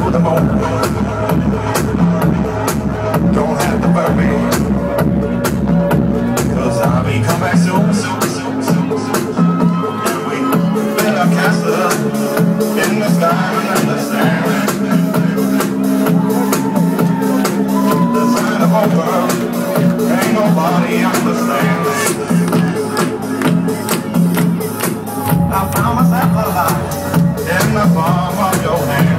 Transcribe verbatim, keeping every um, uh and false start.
the moment. Don't have to worry, cause I'll be come back soon, soon, soon, soon, soon. And we build a castle in the sky and understand the sign of our world, ain't nobody understands. I found myself alive in the palm of your hand.